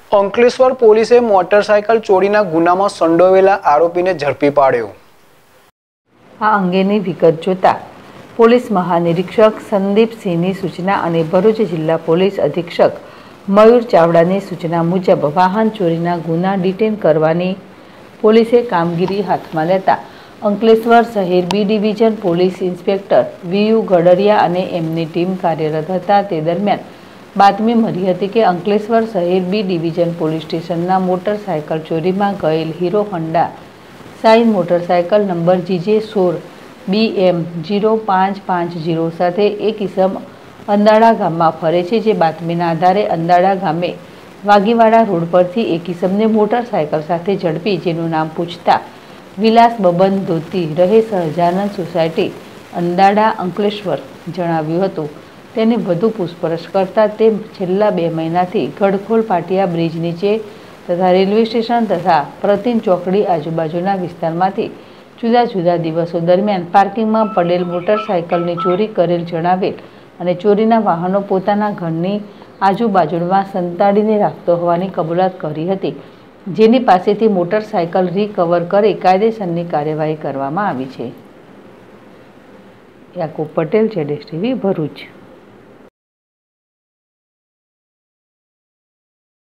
અંકલેશ્વર પોલીસે મોટરસાયકલ ચોરીના ગુનામાં સંડોવાયેલા આરોપીને ઝડપી પાડ્યો। આ અંગેની વિગત જોતા પોલીસ મહાનિરીક્ષક સંદીપસિંહની સૂચના અને ભરૂચ જિલ્લા પોલીસ અધિક્ષક મયુર ચાવડાની સૂચના મુજબ વાહન ચોરીના ગુના ડિટેન કરવાની પોલીસે કામગીરી હાથમાં લેતા અંકલેશ્વર શહેર B division police inspector VU Gadariya અને એમની ટીમ કાર્યરત હતા। તે દરમિયાન બાતમી મળી હતી કે અંકલેશ્વર શહેર બી ડિવિઝન પોલીસ સ્ટેશનના મોટરસાયકલ ચોરીમાં ગયેલ Hero Honda Shine motorcycle number GJ16 BM 0550 સાથે એક ઇસમ અંદાડા ગામમાં ફરે છે। જે બાતમીના આધારે અંદાડા ગામે વાગીવાડા રોડ પરથી એક ઇસમને મોટરસાયકલ સાથે ઝડપી જેનું નામ પૂછતા વિલાસ બબન ધોતી રહે સહજાનંદ સોસાયટી અંદાડા અંકલેશ્વર જણાવ્યું હતું। તેને વધુ પૂછપરછ કરતા તે છેલ્લા 2 મહિનાથી ગડખોલ પાટિયા બ્રિજ નીચે તથા રેલવે સ્ટેશન તથા પ્રતિન ચોકડી આજુબાજુના વિસ્તારમાંથી જુદા જુદા દિવસો દરમિયાન પાર્કિંગમાં પડેલ મોટરસાયકલની ચોરી કરેલ જણાવેલ અને ચોરીના વાહનો પોતાના ઘરની આજુબાજુમાં સંતાડીને રાખતો હોવાની કબૂલાત કરી હતી, જેની પાસેથી મોટરસાયકલ રિકવર કરી કાયદેસરની કાર્યવાહી કરવામાં આવી છે। યાકુબ પટેલ, ZSTV, ભરૂચ।